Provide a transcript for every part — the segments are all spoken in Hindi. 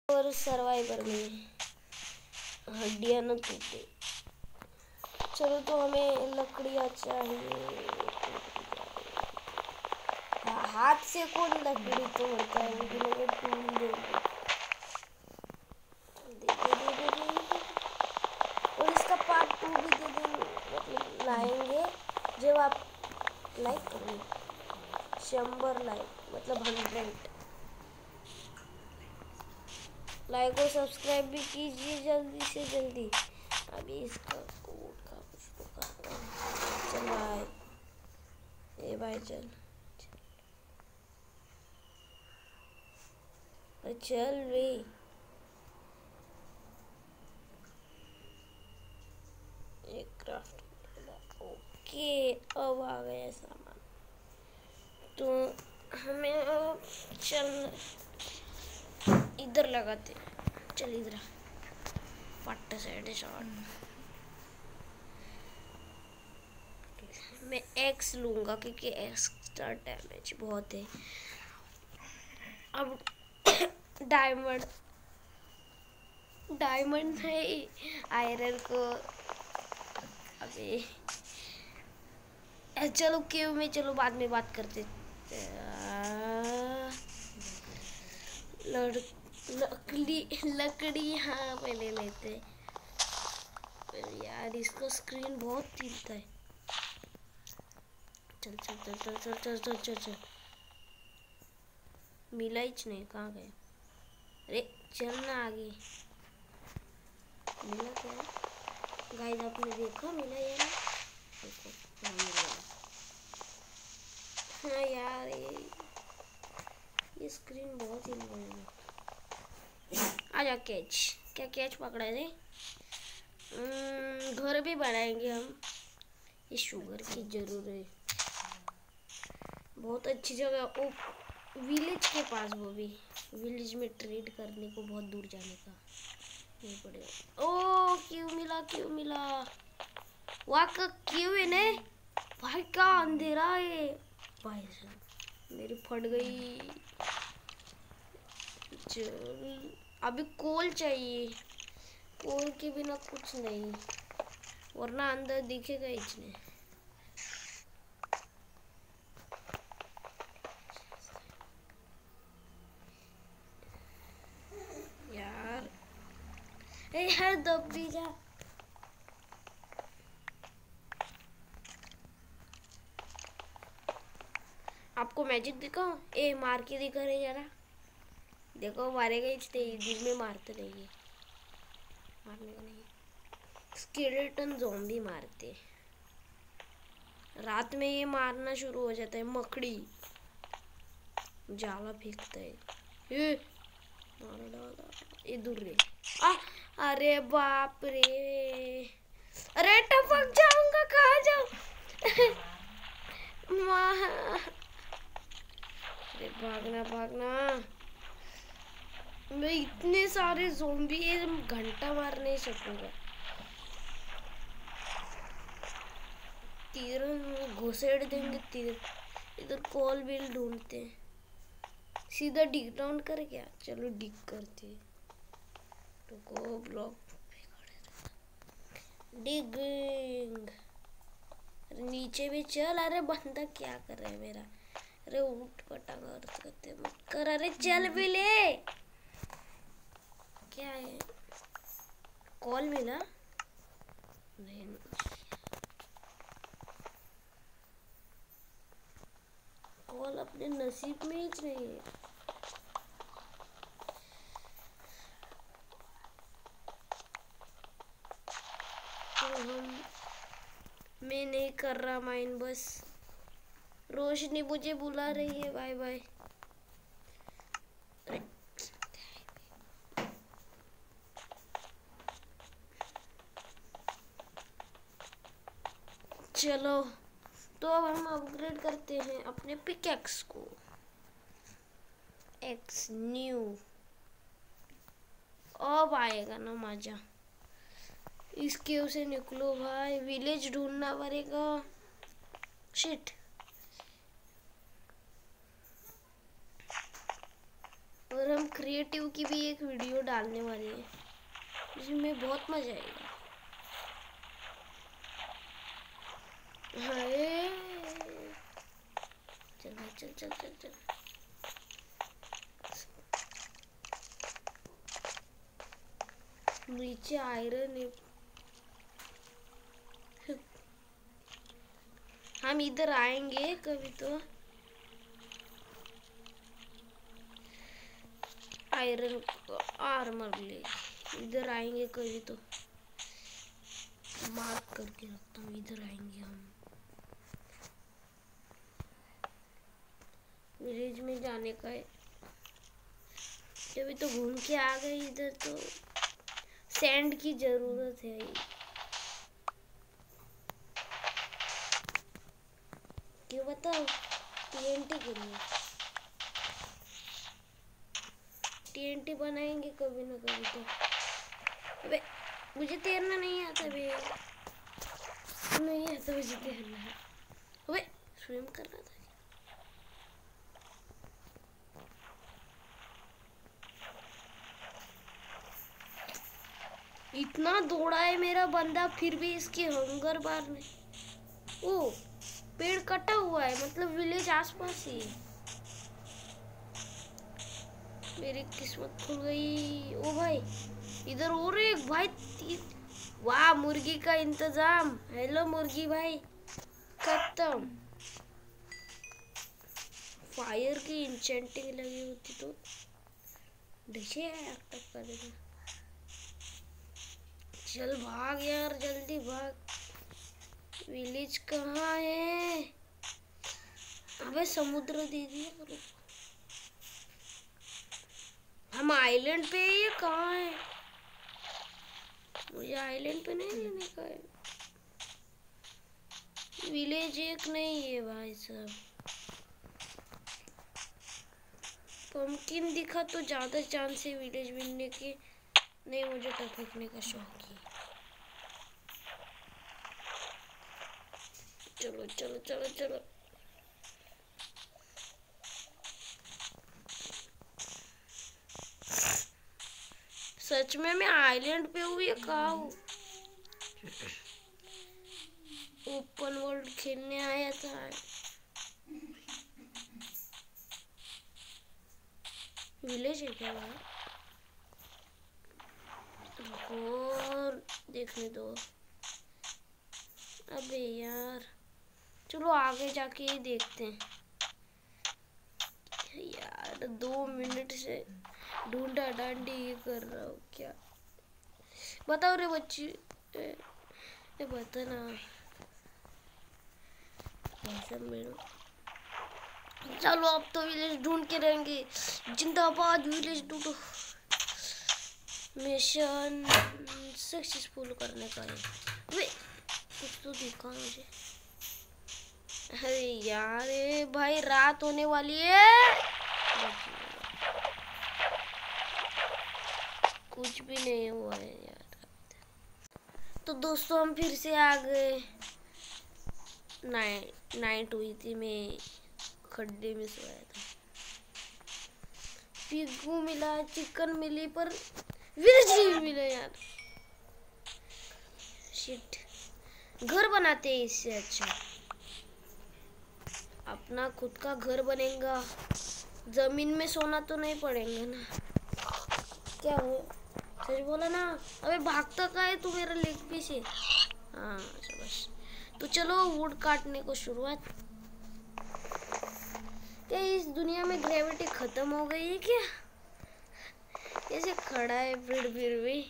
और सर्वाइवर में हड्डियाँ न टूटे। चलो तो हमें लकड़ियाँ चाहिए। हाथ से कौन लकड़ी तोड़ता है? मुझे लगे टूल देंगे। और इसका पार्ट 2 भी दे देंगे, मतलब लाएंगे जब आप लाइक करेंगे। 100 लाइक मतलब 100 लाइक और सब्सक्राइब भी कीजिए जल्दी से जल्दी। अभी इसका कोड का कुछ तो करता हूँ। चल भाई, ए भाई चल चल रे। एक क्राफ्ट, ओके अब आ गया सामान। तो हमें अब चल इधर लगाते। चल इधर पट्ट साइड शॉट। मैं एक्स लूंगा क्योंकि एक्स्ट्रा डैमेज बहुत है। अब डायमंड है आयरन को। अबे चलो केव में, चलो बाद में बात करते। लकड़ी हाँ पहले लेते। यार इसका स्क्रीन बहुत तीखा है। चल चल चल चल चल चल चल चल चल मिला ही नहीं, कहाँ गए? अरे चलना आगे। मिला क्या गाइस? आपने देखा मिला यार? देखो हाँ मिल गया। हाँ यार ये स्क्रीन बहुत ही है। आजा कैच, क्या कैच पकड़ा है? घर भी बनाएंगे हम। ये शुगर की जरूरत है। बहुत अच्छी जगह, ओ विलेज के पास, वो भी विलेज में ट्रेड करने को बहुत दूर जाने का नहीं पड़ेगा। ओ क्यों मिला, क्यों मिला? वहाँ का क्यों है ने? भाई क्या अंधेरा है भाई साहब, मेरी फट गई। चल अभी कोल चाहिए, कोल के बिना कुछ नहीं, वरना अंदर दिखेगा इसने। यार हर दब भी जा। आपको मैजिक दिखाओ? ए मार के दिखा रहे जरा। देखो मारेगा इसने, दिन में मारते रहिए, मारने का नहीं। स्केलेटन ज़ॉम्बी मारते, रात में ये मारना शुरू हो जाता है। मकड़ी जाला फेंकता है। ये मार डाला, ये दूर रे। अरे बाप रे, अरे टपक जाऊंगा, कहाँ जाऊं? अरे भागना भागना। मैं इतने सारे ज़ॉम्बी घंटा मार नहीं सकूंगा। तीर घुसेड़ देंगे तीर। इधर कॉल बिल ढूंढते हैं, सीधा डिग डाउन कर क्या? चलो डिग करते। रुको ब्लॉक डिगिंग। नीचे भी चल। अरे बंदा क्या कर रहा है मेरा? अरे उठ पटांग करते मत कर। अरे चल भी ले। क्या है? कॉल मिला नहीं? कॉल अपने नसीब में ही नहीं है। तो मैं नहीं कर रहा माइन, बस रोशनी मुझे बुला रही है। Bye bye. चलो तो अब हम अपग्रेड करते हैं अपने पिकैक्स को। एक्स न्यू, अब आएगा ना मजा। इसके उसे निकलो भाई, विलेज ढूंढना पड़ेगा। शिट और हम क्रिएटिव की भी एक वीडियो डालने वाले हैं जिसमें बहुत मजा आएगा। हाय चल भाई चल चल चल चल। नीचे आयरन है। हम इधर आएंगे कभी तो आयरन आर्मर ले इधर आएंगे कभी तो मार्क करके रखता हूँ। इधर आएंगे हम विलेज में जाने का है। अभी तो घूम के आ गए। इधर तो सैंड की जरूरत है। क्यों बताओ? टीएनटी के लिए टीएनटी बनाएंगे कभी ना कभी तो। अबे मुझे तैरना नहीं आता बे। नहीं आता मुझे तैरना। अबे स्विम कर रहा था। इतना दौड़ा है मेरा बंदा फिर भी इसके हंगर बार नहीं। ओ पेड़ कटा हुआ है मतलब विलेज आसपास ही है। मेरी किस्मत खुल गई। ओ भाई इधर और एक भाई। वाह मुर्गी का इंतजाम। हेलो मुर्गी भाई। खत्म। फायर की इंचेंटिंग लगी होती तो डिशे एक्टिव कर देगा। चल भाग यार जल्दी भाग। विलेज कहाँ है? अबे समुद्र दे दिया करो। हम आइलैंड पे है। ये कहाँ है? मुझे आइलैंड पे नहीं लेने का है। विलेज एक नहीं है भाई साहब। पंपकिन दिखा तो ज्यादा चांस है विलेज मिलने के। नहीं मुझे टपकने का शौक है। चलो चलो चलो चलो। सच में मैं आइलैंड पे हूँ या कहाँ हूँ? ओपन वर्ल्ड खेलने आया था। विलेज है क्या वहाँ? और देखने दो। अबे यार चलो आगे जाके ही देखते हैं। यार 2 मिनट से ढूंढा डांडी ये कर रहा हूँ क्या? बताओ रे बच्ची। ये बता ना। चलो अब तो विलेज ढूंढ के रहेंगे। जिंदाबाद विलेज ढूंढो। मिशन सक्सेसफुल करने का है। वे कुछ तो दिखा मुझे। अरे यार भाई रात होने वाली है। कुछ भी नहीं हुआ है यार। तो दोस्तों हम फिर से आ गए। नाइट हुई थी। मैं खड्डे में सोया था। पिग्गू मिला चिकन मिली पर विलेज नहीं मिला यार। शिट। घर बनाते हैं इससे अच्छा। अपना खुद का घर बनेगा। जमीन में सोना तो नहीं पड़ेगा ना। क्या हो? सच बोला ना। अबे भागता का है तू मेरा लेग पीस है। हाँ बस। तो चलो वुड काटने को शुरुआत। क्या इस दुनिया में ग्रेविटी खत्म हो गई है क्या? कैसे खड़ा है फिर भी।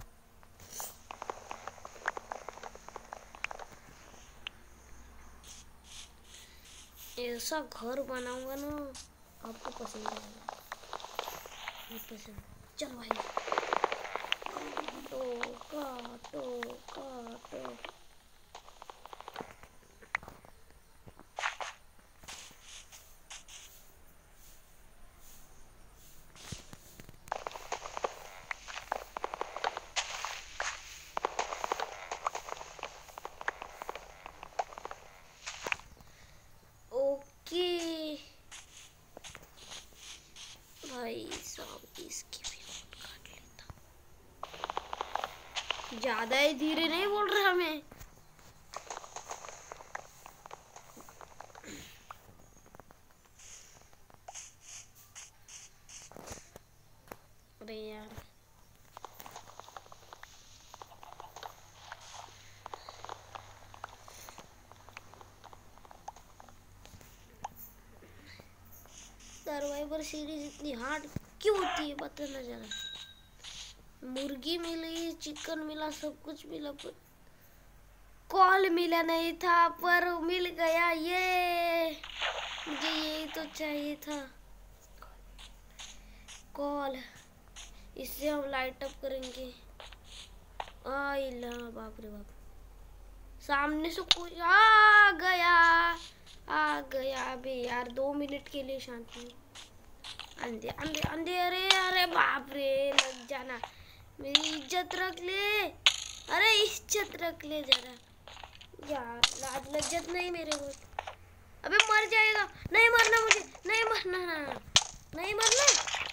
ऐसा घर बनाऊंगा ना आपको पसंद आएगा। पसंद। चलो भाई काटो काटो। ओके भाई साहब ज्यादा ही धीरे नहीं बोल रहे हमें। अरे यार सर्वाइवर सीरीज इतनी हार्ड क्यों होती है बताना जरा। मुर्गी मिली, चिकन मिला, सब कुछ मिला, पर कॉल मिला नहीं था, पर मिल गया। ये मुझे यही तो चाहिए था, कॉल। इससे हम लाइट अप करेंगे। आइला बाप रे बाप, सामने से कोई आ गया। अबे यार 2 मिनट के लिए शांति। अंधे अंधे अंधे, अरे अरे बाप रे, लग जाना। मेरी इज्जत रख ले, अरे इज्जत रख ले जरा यार, लाज लज्जत नहीं मेरे को। अबे मर जाएगा, नहीं मरना मुझे, नहीं मरना, नहीं मरना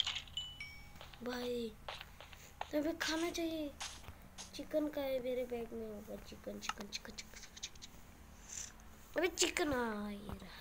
भाई। तो हमें खाना चाहिए। चिकन का है मेरे बैग में, होगा चिकन चिकन चिकन चिकन। अबे चिकन ये रहा,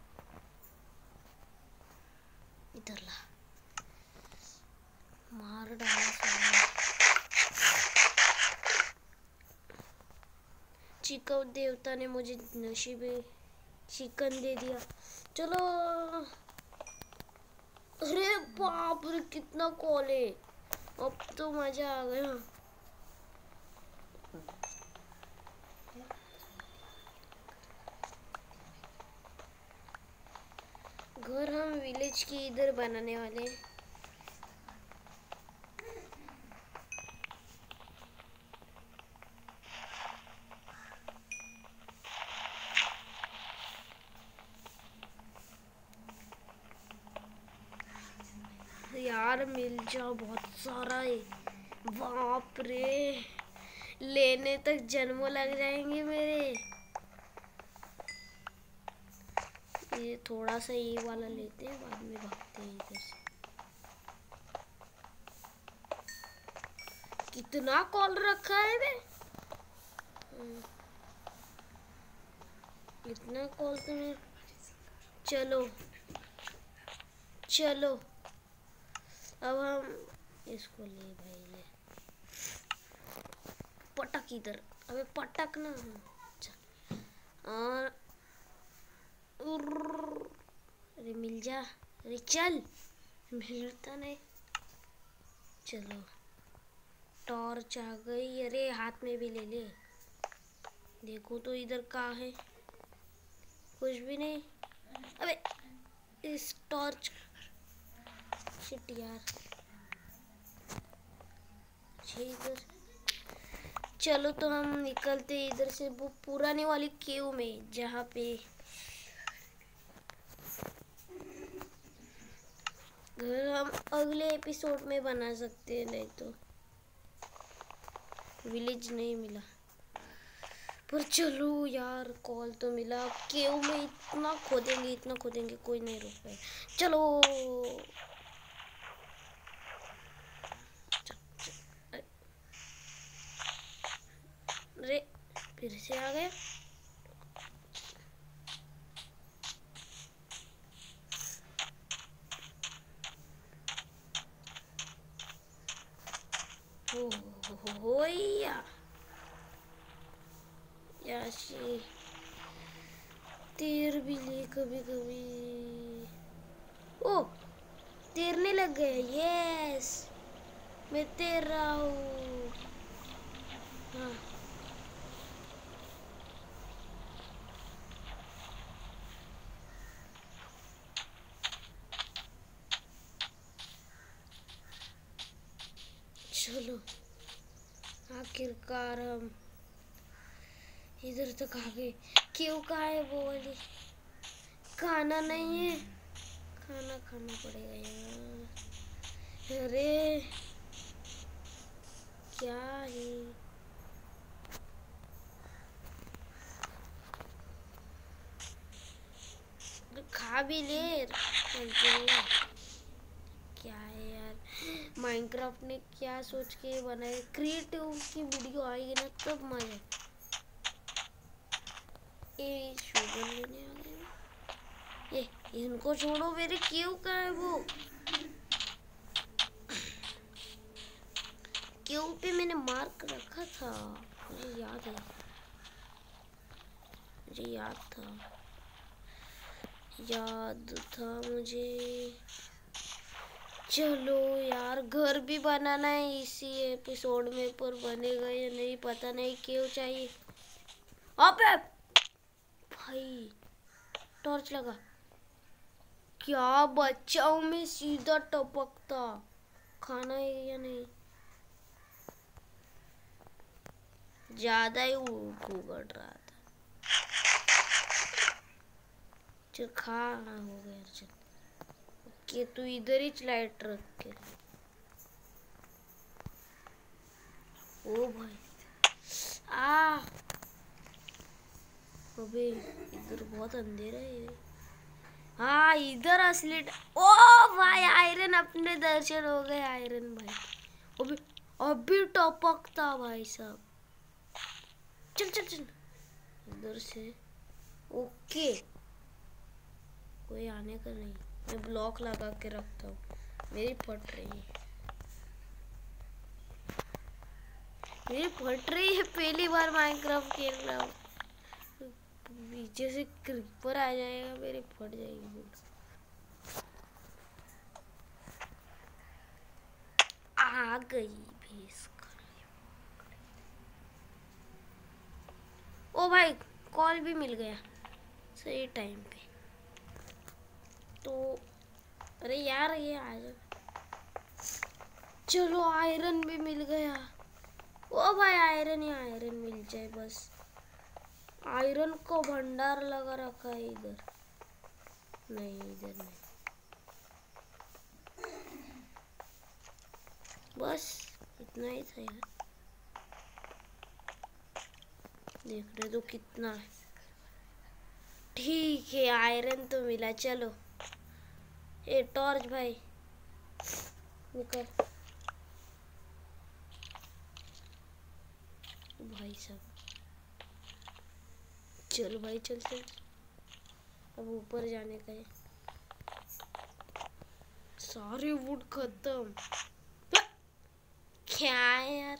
इधर ला, मार डाला साला। चिकन देवता ने मुझे नसीबे चिकन दे दिया। चलो, अरे बाप रे कितना कॉल है, अब तो मजा आ गया। घर हम विलेज की इधर बनाने वाले हैं। यार मिल जा, बहुत सारा है, बाप रे, लेने तक जन्मों लग जाएंगे मेरे। ये थोड़ा सा ये वाला लेते हैं, बाद में भागते हैं इधर से। कितना कॉल रखा है बे, इतना कॉल तो नहीं। चलो चलो, अब हम इसको ले भाई, ले पटक इधर। अबे पटक ना, और अरे मिल जा, अरे चल, मिलता नहीं। चलो, टॉर्च आ गई, अरे हाथ में भी ले ले। देखो तो इधर कहाँ है, कुछ भी नहीं। अबे इस टॉर्च, शिट यार, इधर। चलो तो हम निकलते इधर से, वो पुरानी वाली केव में, जहाँ पे घर हम अगले एपिसोड में बना सकते हैं। नहीं तो विलेज नहीं मिला, पर चलो यार, कॉल तो मिला। केव में इतना खोदेंगे, कोई नहीं रोक पाए। चलो अरे फिर से आ गया। होया याशी, तीर भी ले कभी कभी। ओ, तैरने लग गए, यस, मैं तैर रहा हूँ। हाँ, चलो आखिरकार हम इधर तक आ गए। क्यों कहाँ है वो वाली, खाना नहीं है, खाना खाना पड़ेगा यार। अरे क्या है, खा भी ले। क्या है यार, माइनक्राफ्ट ने क्या सोच के बनाए, क्रिएटिव की वीडियो आएगी ना तब मजा। ये शुगर लेने आ गए। ये इनको छोड़ो, मेरे क्यों का है वो क्यों पे मैंने मार्क रखा था, मुझे याद है, मुझे याद था मुझे। चलो यार, घर भी बनाना है इसी एपिसोड में, पर बनेगा या नहीं पता नहीं, क्यों चाहिए। अबे भाई टॉर्च लगा, क्या बचाऊं मैं, सीधा टपकता। खाना है या नहीं, ज्यादा ही उगड़ रहा था। चल खा हो गया। चल ओके, तू इधर ही लाइट रख के। ओ भाई आ अबे इधर बहुत अंधेरा है। हाँ इधर असली ओ भाई आयरन, अपने दर्शन हो गए आयरन भाई। अभी अभी टपकता भाई साहब। चल चल चल इधर से। ओके कोई आने का नहीं, मैं ब्लॉक लगा के रखता हूँ। मेरी फट रही है, पहली बार माइनक्राफ्ट खेल रहा हूँ। पीछे से क्रीपर आ जाएगा, मेरी फट जाएगी। आ गई भैंस। ओ भाई कॉल भी मिल गया सही टाइम पे। तो अरे यार ये आ जा। चलो आयरन भी मिल गया। ओ भाई आयरन ही आयरन मिल जाए बस। आयरन को भंडार लगा रखा है इधर, नहीं इधर नहीं, बस इतना ही था यार। देख रहे तो कितना है। ठीक है आयरन तो मिला। चलो ए टॉर्च भाई निकल। भाई साहब चल भाई चल चल, अब ऊपर जाने का है। सारे वुड खत्म। क्या है यार,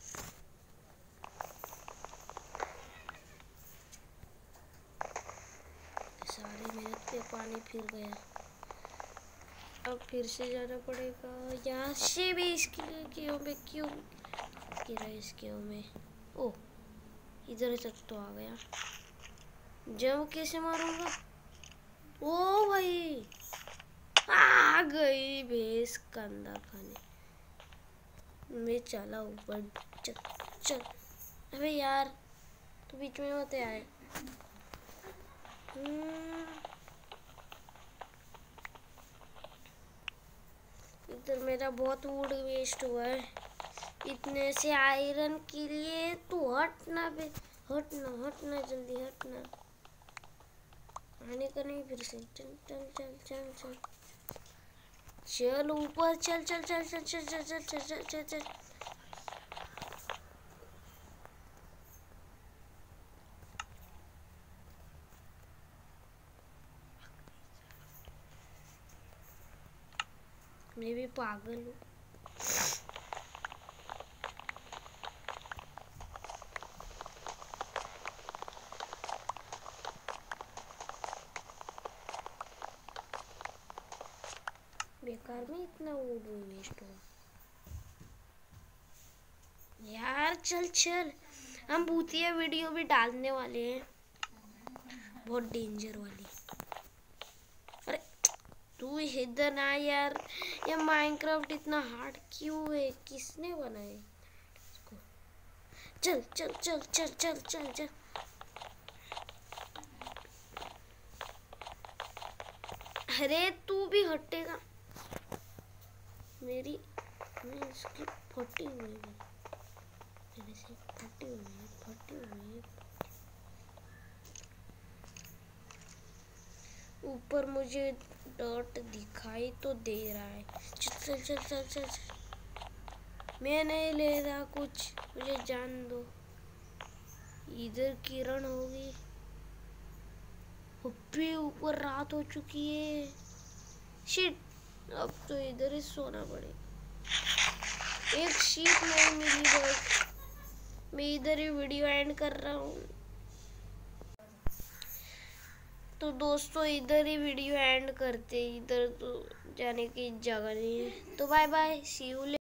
सारी मेहनत पे पानी फिर गया। अब फिर से जाना पड़ेगा यहाँ से भी। इसके क्यों में क्यों गिरा इसके में। ओ इधर तक तो आ गया, जब कैसे मारूंगा। ओ भाई आ गई भैंस कंधा खाने। मैं चला ऊपर। चल चल। अबे यार तू बीच में मत आए। इधर मेरा बहुत वुड वेस्ट हुआ है इतने से आयरन के लिए। तू हटना बे, हटना जल्दी हटना। आने का नहीं फिर से। चल चल चल चल चल चल ऊपर चल चल चल चल चल चल चल चल चल चल चल। मैं भी पागल हूँ। बेकार में इतना वुड वेस्ट हुआ यार। चल चल हम भूतिया वीडियो भी डालने वाले हैं, बहुत डेंजर वाली। अरे तू इधर ना यार, ये माइनक्राफ्ट इतना हार्ड क्यों है, किसने बनाया इसको। चल चल चल चल चल चल चल। अरे तू भी हटेगा मेरी। मैं इसकी फटी हुई है, मेरे से फटी हुई है। ऊपर मुझे डॉट दिखाई तो दे रहा है। चल चल चल चल चल, चल। मैं नहीं ले रहा कुछ, मुझे जान दो। इधर किरण होगी। ऊपर ऊपर रात हो चुकी है। शिट, अब तो इधर ही सोना पड़ेगा। एक शीट नहीं मिली बस। मैं इधर ही वीडियो एंड कर रहा हूँ। तो दोस्तों इधर ही वीडियो एंड करते, इधर तो जाने की जगह नहीं है। तो बाय बाय, सी यू।